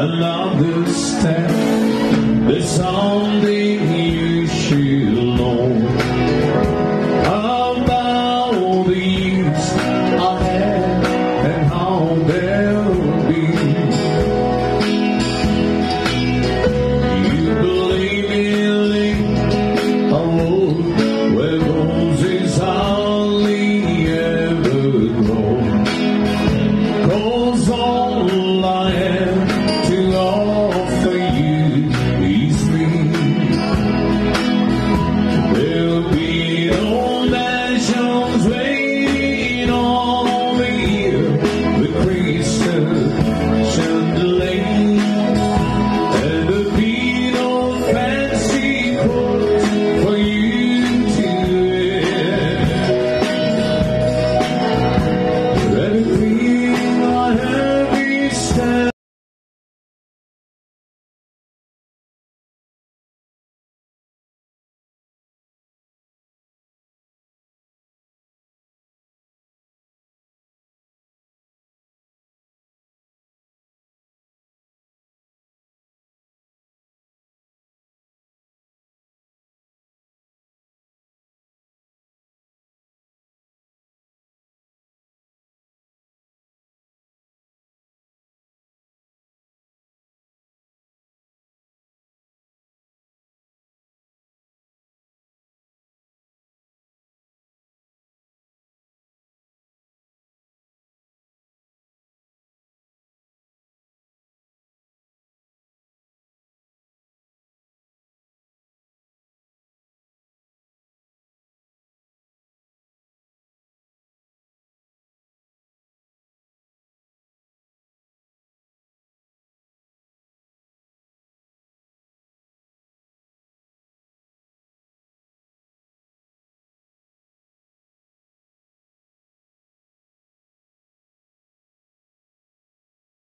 another step that someday you should know about the years I had and how they'll be. You believe in a road where roses hardly ever grow, 'cause all